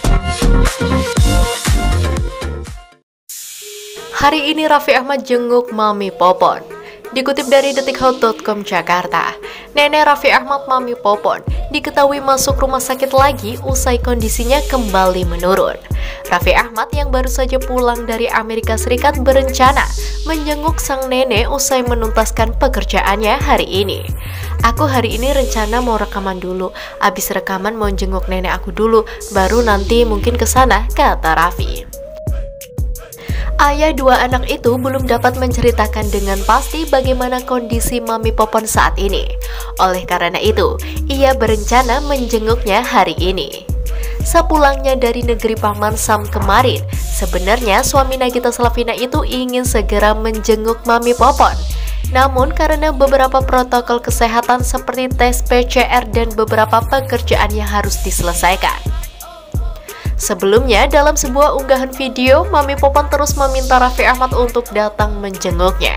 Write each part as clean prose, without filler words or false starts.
Hari ini Raffi Ahmad jenguk Mami Popon. Dikutip dari detikhot.com Jakarta, nenek Raffi Ahmad Mami Popon diketahui masuk rumah sakit lagi usai kondisinya kembali menurun. Raffi Ahmad yang baru saja pulang dari Amerika Serikat berencana menjenguk sang nenek usai menuntaskan pekerjaannya hari ini. Aku hari ini rencana mau rekaman dulu, abis rekaman mau jenguk nenek aku dulu, baru nanti mungkin ke sana, kata Raffi. Ayah dua anak itu belum dapat menceritakan dengan pasti bagaimana kondisi Mami Popon saat ini. Oleh karena itu, ia berencana menjenguknya hari ini. Sepulangnya dari negeri Paman Sam kemarin, sebenarnya suami Nagita Slavina itu ingin segera menjenguk Mami Popon. Namun karena beberapa protokol kesehatan seperti tes PCR dan beberapa pekerjaan yang harus diselesaikan. Sebelumnya, dalam sebuah unggahan video, Mami Popon terus meminta Raffi Ahmad untuk datang menjenguknya.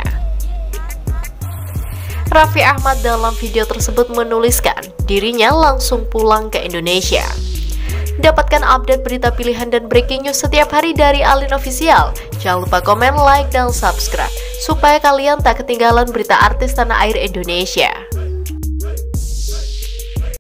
Raffi Ahmad dalam video tersebut menuliskan dirinya langsung pulang ke Indonesia. Dapatkan update berita pilihan dan breaking news setiap hari dari Alin Official. Jangan lupa komen, like, dan subscribe supaya kalian tak ketinggalan berita artis tanah air Indonesia.